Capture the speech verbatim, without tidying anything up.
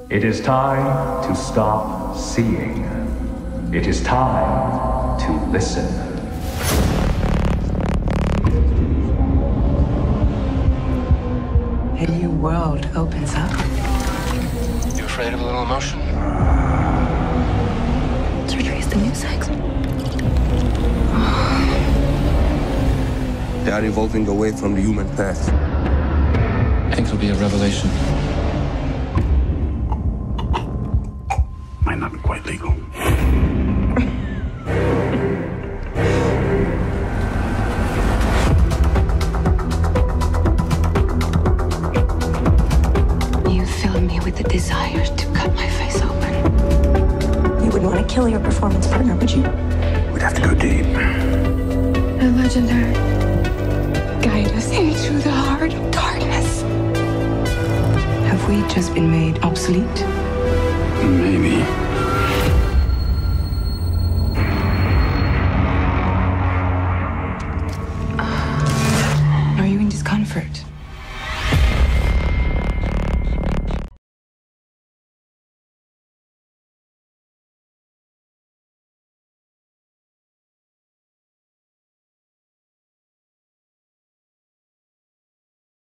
It is time to stop seeing. It is time to listen. A new world opens up. You afraid of a little emotion? Surgery is the new sex. They are evolving away from the human path. I think it'll be a revelation. Might not be quite legal. You filled me with the desire to cut my face open. You wouldn't want to kill your performance partner, would you? We'd have to go deep. The legendary. Guide us into the heart of darkness. Have we just been made obsolete? Maybe. Are you in discomfort?